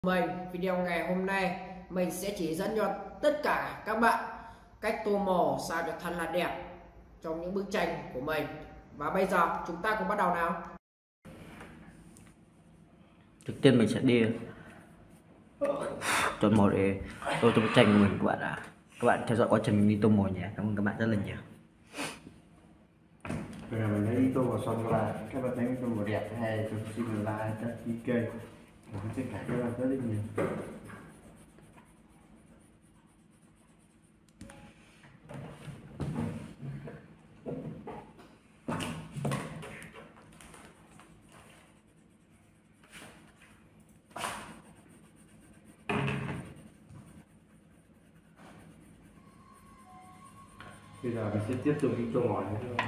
Video ngày hôm nay mình sẽ chỉ dẫn cho tất cả các bạn cách tô màu sao cho thật là đẹp trong những bức tranh của mình. Và bây giờ chúng ta cùng bắt đầu nào. Trước tiên mình sẽ đi chọn màu để tô cho bức tranh của mình các bạn theo dõi quá trình mình đi tô màu nhé. Cảm ơn các bạn rất là nhiều. Bây giờ mình đã đi tô màu xong là các bạn thấy tô màu đẹp hay tô xin like các kênh và tất cả các bạn rất là nhiều. Bây giờ mình sẽ tiếp tục đi tô màu nữa.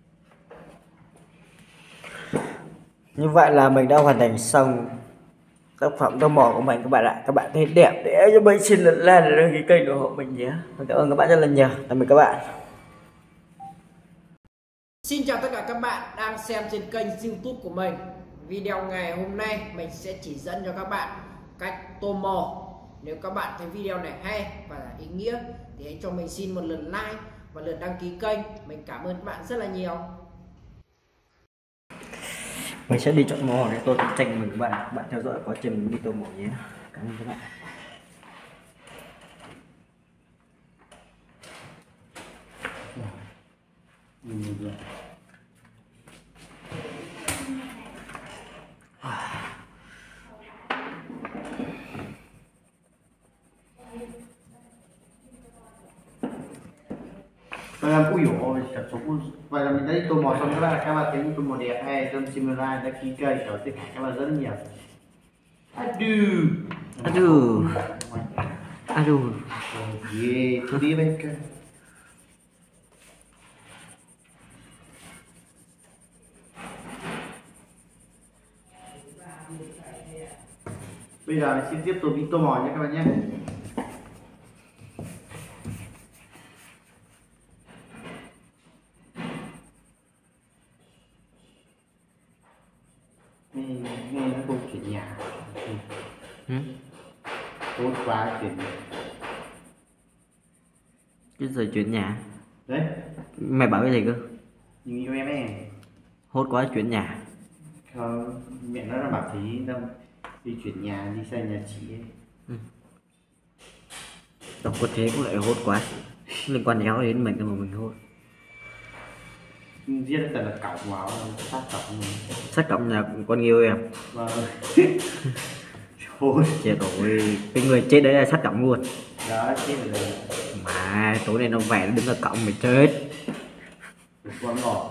Như vậy là mình đã hoàn thành xong tác phẩm tô màu của mình các bạn ạ. Các bạn thấy đẹp để cho mình xin like để đăng ký kênh ủng hộ mình nhé. Cảm ơn các bạn rất là nhiều. Tạm biệt các bạn. Xin chào tất cả các bạn đang xem trên kênh YouTube của mình. Video ngày hôm nay mình sẽ chỉ dẫn cho các bạn cách tô màu. Nếu các bạn thấy video này hay và ý nghĩa thì hãy cho mình xin một lượt like và lượt đăng ký kênh. Mình cảm ơn các bạn rất là nhiều. Mình sẽ đi chọn màu để tô tranh của mình các bạn. Các bạn theo dõi quá trình mình đi tô màu nhé. Cảm ơn các bạn. Ui dồi ôi, cảm xúc. Vậy là mình đã đi tô màu xong các bạn thấy tô màu đẹp hay trong Simula đã ký cây cho tất cả các bạn rất nhiều. Aduh. Yeah, itu dia mereka. Bây giờ mình xin tiếp tục đi tô màu nhé các bạn nhé. Nghe nó không chuyển nhà. Tốt quá chuyển. Cái giờ chuyển nhà. Đấy. Mày bảo cái gì cơ? Nhưng yêu em ấy. Hốt quá chuyển nhà. Không, mẹ nó là bảo tí đâu đi chuyển nhà, đi xây nhà chị ấy. Đọc có thế cũng lại hốt quá. Liên quan nhau đến mình mà mình hốt. Giết là là cổng vào, sát cổng mình. Sát cổng nhà con yêu em. Vâng. Thôi. Chết rồi, cái người chết đấy là sát cổng luôn. Đó, chết rồi. Mà tối nay nó vẻ nó đứng ở cổng mày chết. Con ngọt.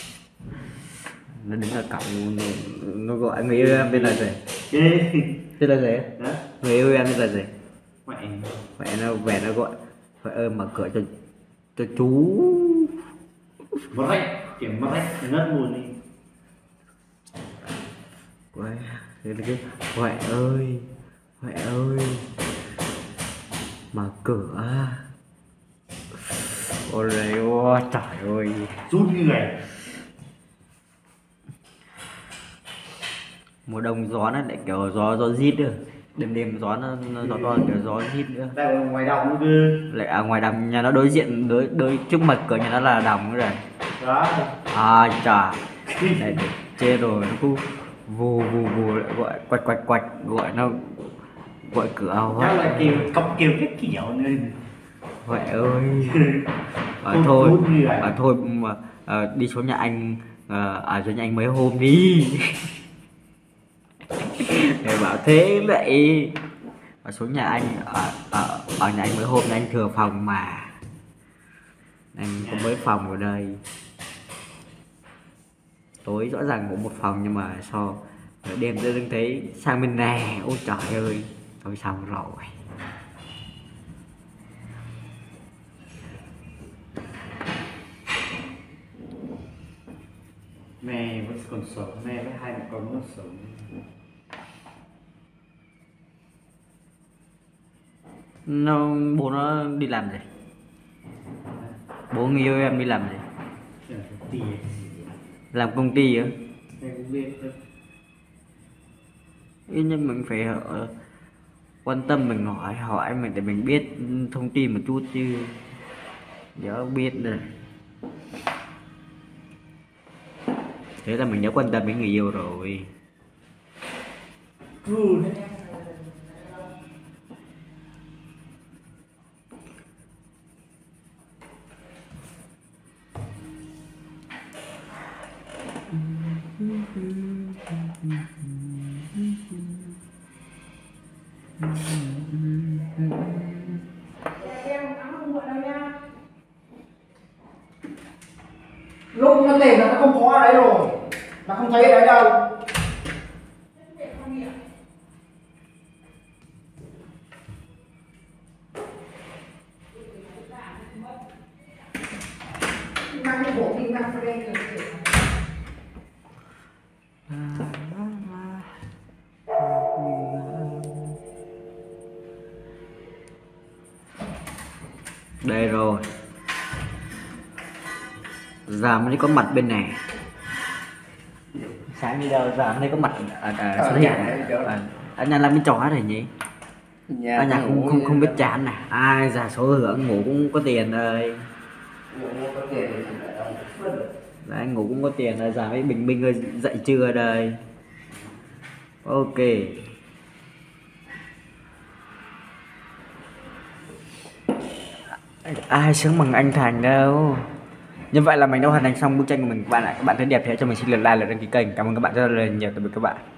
Nó đứng ở cổng nó gọi người yêu em tên là gì? Tên là gì? Đó. Người yêu em tên là gì? Mẹ nó về nó gọi phải ơi mở cửa cho chú. mất rách, kiểu mất rách ngất luôn đi. Huệ ơi, Huệ ơi, mở cửa. Ôi trời ơi, Rút như này. mùa đông gió nó lại kiểu gió rít nữa, đêm gió nó to kiểu gió rít nữa. Đây là ngoài đồng nữa cơ. Lại à, ngoài đồng nhà nó đối diện đối trước mặt cửa nhà nó là đồng nữa rồi. Đó. À trời, này chê rồi nó cứ vù lại gọi quạch gọi nó gọi cửa. Chắc là kêu cái kiểu nên. Huệ ơi. Thôi mà đi xuống nhà anh ở dưới nhà anh mấy hôm đi. Để bảo thế vậy. Ở xuống nhà anh ở nhà anh mấy hôm, nhà anh thừa phòng mà. Anh có mấy phòng ở đây. Tối rõ ràng ngủ một phòng nhưng mà sao đêm tôi đừng thấy sang bên này. Ôi trời ơi, thôi xong rồi. Mẹ vẫn còn sống, mẹ với hai mẹ con nó sống. Bố nó đi làm gì? Bố người yêu em đi làm gì? Làm công ty á? Em không biết đâu. Nhưng mình phải quan tâm, mình hỏi mình để mình biết thông tin một chút chứ. Giờ biết rồi. Thế là mình đã quan tâm đến người yêu rồi. Lúc nó tìm là nó không có ở đấy rồi, nó không thấy ở đấy đâu. Mang cái bộ đi mang đây rồi. Đây rồi. Giờ mới có mặt bên này. Sáng đi đâu giờ mới có mặt xuất hiện này. Anh nhà làm bên trò hết rồi nhỉ? Anh nhà không biết chán này. Ai già số hưởng ngủ cũng có tiền rồi. Đấy, anh ngủ cũng có tiền rồi, giờ mới bình minh ơi dậy trưa đây. Ok. Ai sướng bằng anh Thành đâu. Như vậy là mình đã hoàn thành xong bức tranh của mình các bạn ạ. Các bạn thấy đẹp thế cho mình xin lượt like, lượt đăng ký kênh. Cảm ơn các bạn rất là nhiều. Tạm biệt các bạn.